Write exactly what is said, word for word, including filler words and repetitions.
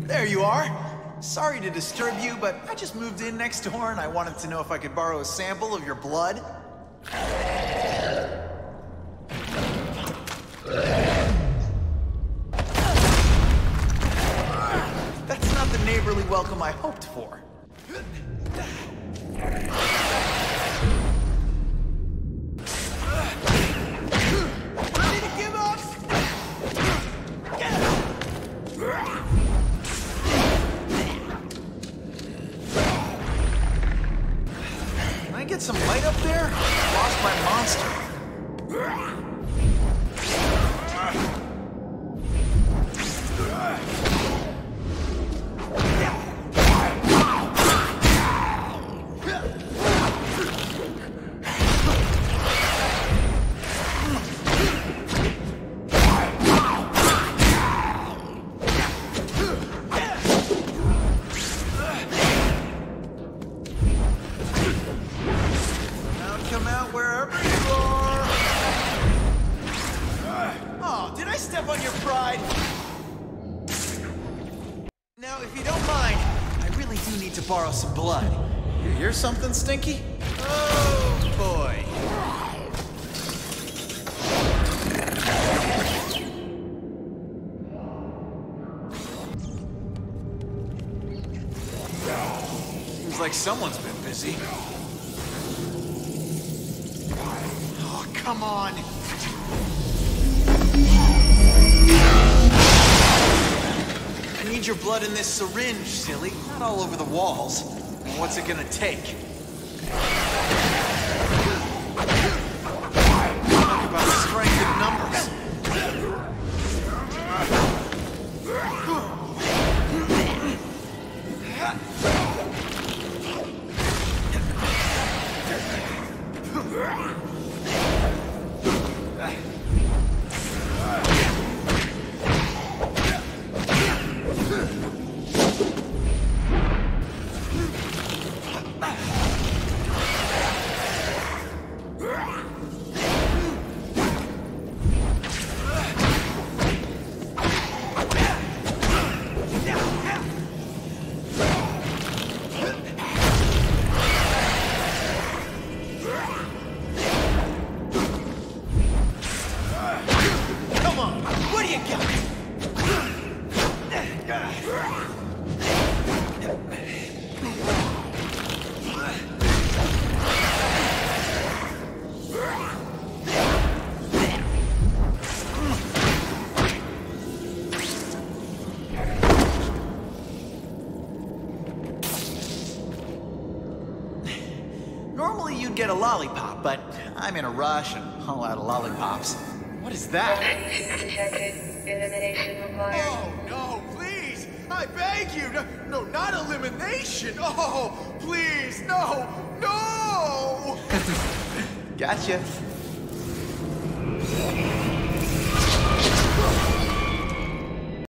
There you are. Sorry to disturb you, but I just moved in next door and I wanted to know if I could borrow a sample of your blood. That's not the neighborly welcome I hoped for. Ready to give up? Can I get some light up there? I lost my monster. Come out wherever you are. Oh, did I step on your pride? Now, if you don't mind, I really do need to borrow some blood. You hear something, Stinky? Oh, boy. Seems like someone's been busy. Come on! I need your blood in this syringe, silly. Not all over the walls. And what's it gonna take? Talk about strength in numbers. Normally you'd get a lollipop, but I'm in a rush and all out of lollipops. What is that? Elimination required. Oh, no, please! I beg you! No, no, not elimination! Oh, please, no! No! Gotcha.